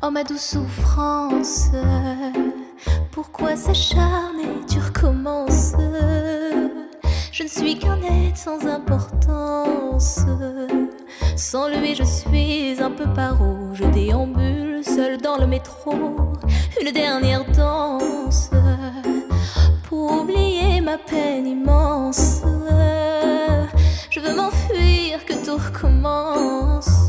Oh ma douce souffrance, pourquoi s'acharner, tu recommences? Je ne suis qu'un être sans importance. Sans lui je suis un peu paro. Je déambule seul dans le métro. Une dernière danse pour oublier ma peine immense. Je veux m'enfuir, que tout recommence.